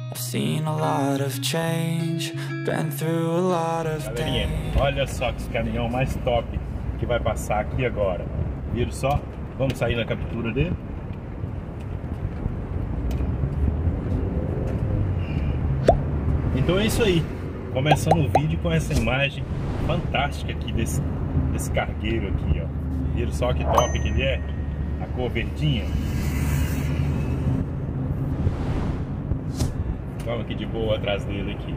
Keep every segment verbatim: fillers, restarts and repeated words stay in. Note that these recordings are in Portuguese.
I've seen a lot of change, been through a lot of Galerinha, pain. olha só que esse caminhão mais top que vai passar aqui agora. Viram só? Vamos sair na captura dele. Então é isso aí. Começando o vídeo com essa imagem fantástica aqui desse, desse cargueiro aqui, ó. Viram só que top que ele é? A cor verdinha. Vamos aqui de boa atrás dele aqui.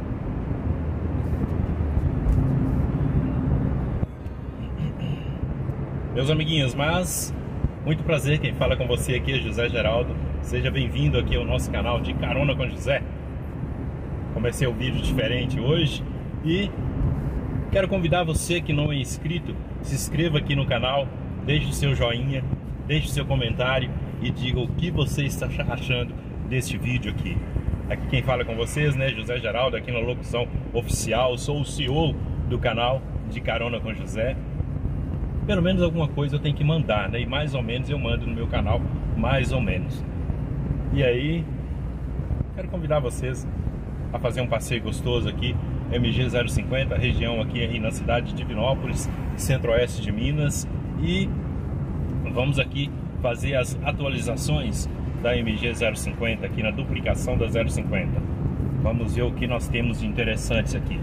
Meus amiguinhos, mas muito prazer, quem fala com você aqui é José Geraldo. Seja bem-vindo aqui ao nosso canal de Carona com José. Comecei o vídeo diferente hoje e quero convidar você que não é inscrito, se inscreva aqui no canal, deixe o seu joinha, deixe o seu comentário e diga o que você está achando deste vídeo aqui. Aqui quem fala com vocês, né, José Geraldo, aqui na locução oficial, sou o C E O do canal de Carona com José. Pelo menos alguma coisa eu tenho que mandar, né? E mais ou menos eu mando no meu canal, mais ou menos. E aí, quero convidar vocês a fazer um passeio gostoso aqui, M G zero cinquenta, região aqui na cidade de Divinópolis, centro-oeste de Minas. E vamos aqui fazer as atualizações da M G zero cinquenta, aqui na duplicação da zero cinquenta. Vamos ver o que nós temos de interessantes aqui.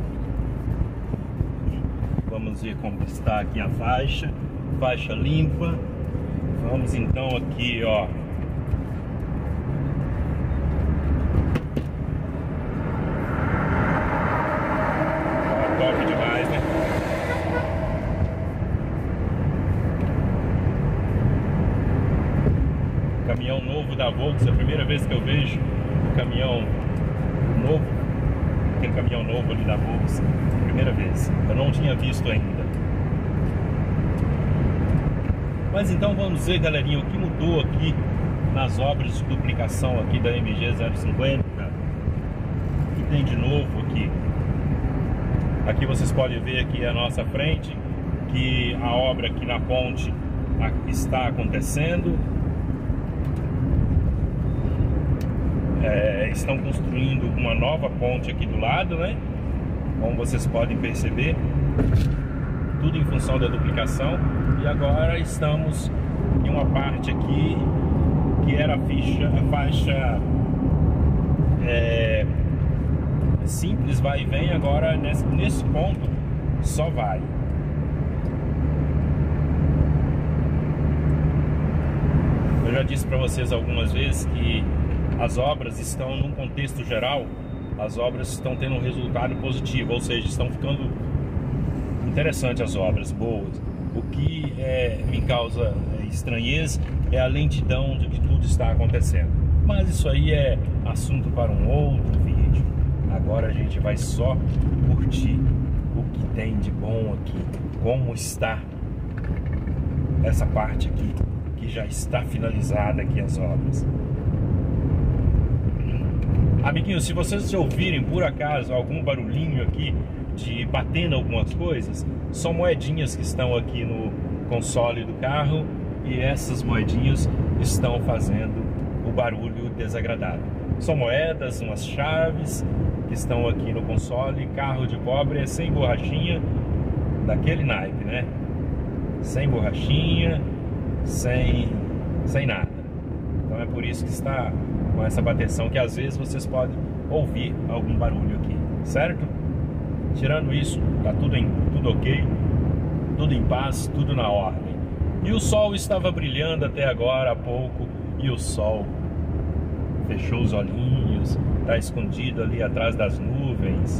Vamos ver como está aqui a faixa, faixa limpa. Vamos então aqui, ó. Top demais, né? Caminhão novo da Volks, é a primeira vez que eu vejo um caminhão novo. Aquele caminhão novo ali da Volks, primeira vez, eu não tinha visto ainda. Mas então vamos ver, galerinha, o que mudou aqui nas obras de duplicação aqui da M G zero cinquenta. O que tem de novo aqui? Aqui vocês podem ver aqui à nossa frente que a obra aqui na ponte está acontecendo. É, estão construindo uma nova ponte aqui do lado, né? Como vocês podem perceber, tudo em função da duplicação. E agora estamos em uma parte aqui que era a, ficha, a faixa é, simples, vai e vem. Agora nesse, nesse ponto só vai. Eu já disse para vocês algumas vezes que as obras estão, num contexto geral, as obras estão tendo um resultado positivo, ou seja, estão ficando interessantes as obras, boas. O que é, me causa estranheza é a lentidão de que tudo está acontecendo. Mas isso aí é assunto para um outro vídeo. Agora a gente vai só curtir o que tem de bom aqui, como está essa parte aqui, que já está finalizada aqui as obras. Amiguinhos, se vocês ouvirem por acaso algum barulhinho aqui de batendo algumas coisas, são moedinhas que estão aqui no console do carro e essas moedinhas estão fazendo o barulho desagradável. São moedas, umas chaves que estão aqui no console. Carro de pobre é sem borrachinha, daquele naipe, né? Sem borrachinha, sem, sem nada. Então é por isso que está com essa bateção, que às vezes vocês podem ouvir algum barulho aqui, certo? Tirando isso, tá tudo, em, tudo ok, tudo em paz, tudo na ordem. E o sol estava brilhando até agora há pouco, e o sol fechou os olhinhos, tá escondido ali atrás das nuvens.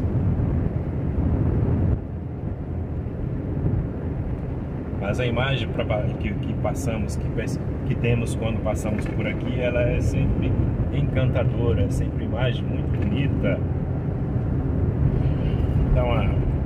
Mas a imagem que, que passamos, que, que temos quando passamos por aqui, ela é sempre encantadora, é sempre uma imagem muito bonita. Dá uma,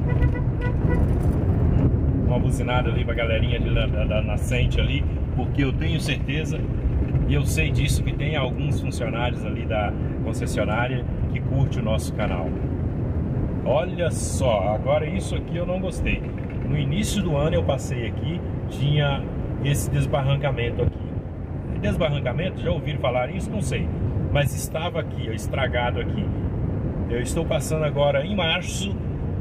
uma buzinada ali pra galerinha ali da, da, da nascente ali, porque eu tenho certeza, e eu sei disso, que tem alguns funcionários ali da concessionária que curte o nosso canal. Olha só, agora isso aqui eu não gostei. No início do ano eu passei aqui, tinha esse desbarrancamento aqui. Desbarrancamento, já ouviram falar isso? Não sei. mas estava aqui, ó, estragado aqui. Eu estou passando agora em março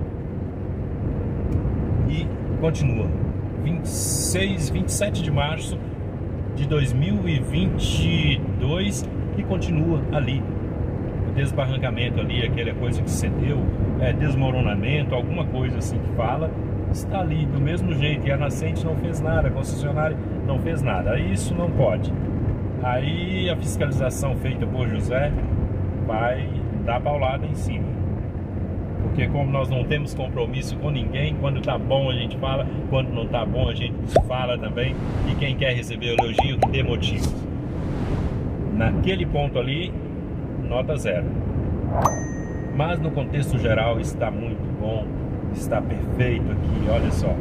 e continua. vinte e seis, vinte e sete de março de dois mil e vinte e dois e continua ali. O desbarrancamento ali, aquela coisa que cedeu, é, desmoronamento, alguma coisa assim que fala, está ali do mesmo jeito. E a nascente não fez nada, a concessionária não fez nada. Aí isso não pode. Aí a fiscalização feita por José vai dar paulada em cima. Porque como nós não temos compromisso com ninguém, quando tá bom a gente fala, quando não tá bom a gente fala também. E quem quer receber elogio, que dê motivos. Naquele ponto ali, nota zero. Mas no contexto geral está muito bom, está perfeito aqui, olha só.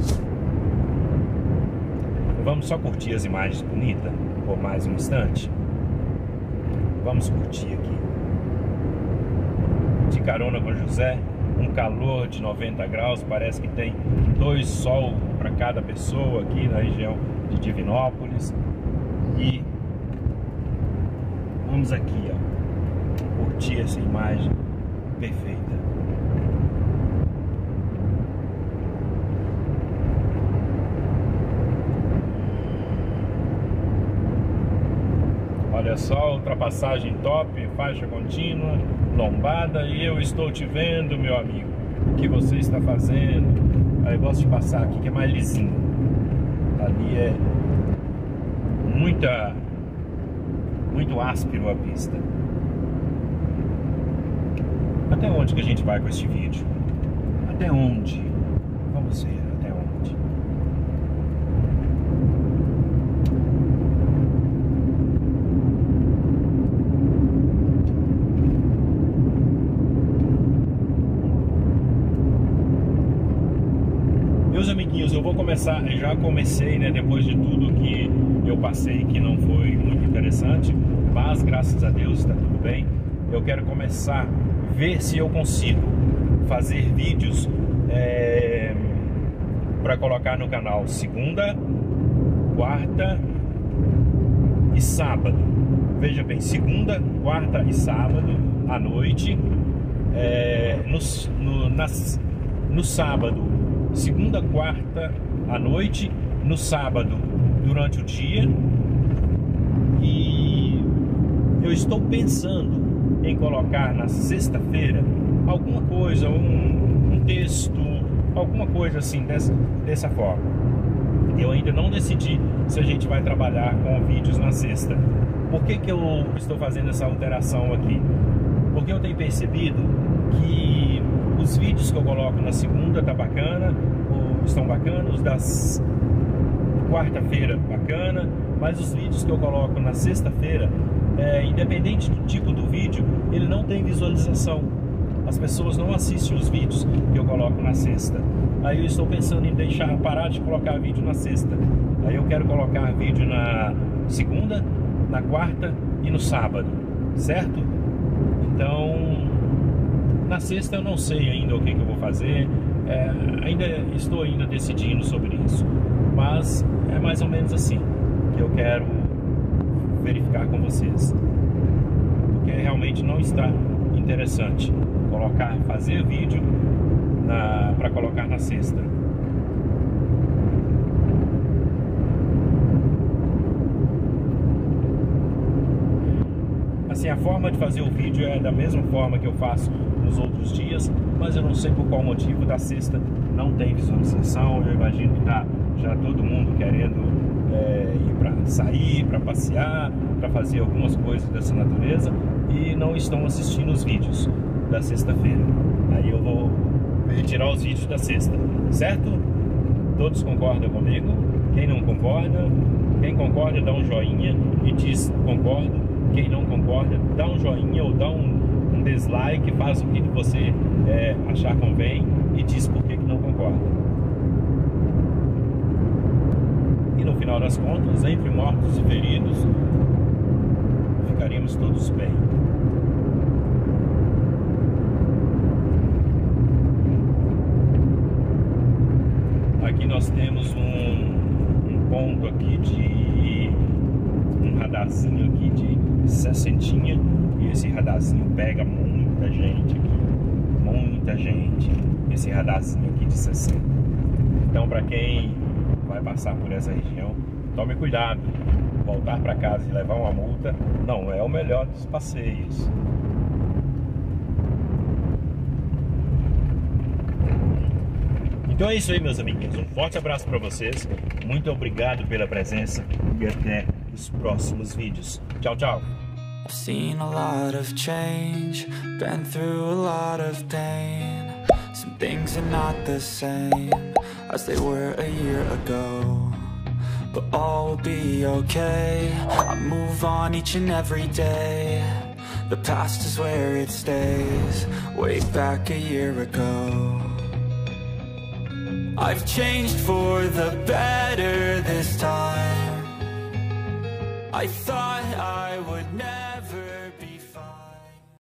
Vamos só curtir as imagens bonitas por mais um instante. Vamos curtir aqui. De carona com José, um calor de noventa graus, parece que tem dois sol para cada pessoa aqui na região de Divinópolis. E vamos aqui, ó, curtir essa imagem perfeita. Olha só, ultrapassagem top, faixa contínua, lombada, e eu estou te vendo, meu amigo. O que você está fazendo? Aí eu gosto de passar aqui que é mais lisinho. Ali é muita, muito áspero a pista. Até onde que a gente vai com este vídeo? Até onde? Vamos ver até onde. Meus amiguinhos, eu vou começar, já comecei, né, depois de tudo que eu passei, que não foi muito interessante, mas graças a Deus está tudo bem. Eu quero começar a ver se eu consigo fazer vídeos é, para colocar no canal segunda, quarta e sábado. Veja bem, segunda, quarta e sábado à noite, é, no, no, nas, no sábado, segunda, quarta à noite, no sábado durante o dia. E eu estou pensando em colocar na sexta-feira alguma coisa, um, um texto, alguma coisa assim dessa, dessa forma. Eu ainda não decidi se a gente vai trabalhar com vídeos na sexta. Por que que eu estou fazendo essa alteração aqui? Porque eu tenho percebido que os vídeos que eu coloco na segunda tá bacana, ou estão bacanas, os das quarta-feira bacana, mas os vídeos que eu coloco na sexta-feira, é, independente do tipo do vídeo, ele não tem visualização. As pessoas não assistem os vídeos que eu coloco na sexta. Aí eu estou pensando em deixar, parar de colocar vídeo na sexta. Aí eu quero colocar vídeo na segunda, na quarta e no sábado, certo? Então, na sexta eu não sei ainda o que, que eu vou fazer, é, ainda estou ainda decidindo sobre isso, mas é mais ou menos assim que eu quero verificar com vocês, porque realmente não está interessante colocar, fazer vídeo para colocar na sexta. Assim, a forma de fazer o vídeo é da mesma forma que eu faço nos outros dias, mas eu não sei por qual motivo da sexta não tem visualização. Eu imagino que tá já todo mundo querendo é, ir para sair, para passear, para fazer algumas coisas dessa natureza e não estão assistindo os vídeos da sexta-feira. Aí eu vou retirar os vídeos da sexta, certo? Todos concordam comigo? Quem não concorda, quem concorda dá um joinha e diz concordo. Quem não concorda, dá um joinha ou dá um, um dislike, faz o que você é, achar convém e diz por que, que não concorda. E no final das contas, entre mortos e feridos, ficaríamos todos bem. Aqui nós temos um, um ponto aqui de um radarzinho aqui de sessentinha, e esse radarzinho pega muita gente aqui, muita gente, esse radarzinho aqui de sessenta. Então, para quem vai passar por essa região, tome cuidado. Voltar para casa e levar uma multa não é o melhor dos passeios. Então é isso aí, meus amiguinhos. Um forte abraço para vocês. Muito obrigado pela presença e até os próximos vídeos. Tchau, tchau. I've seen a lot of change, been through a lot of pain. Some things are not the same as they were a year ago, but all will be okay. I move on each and every day. The past is where it stays, way back a year ago. I've changed for the better this time. I thought I would never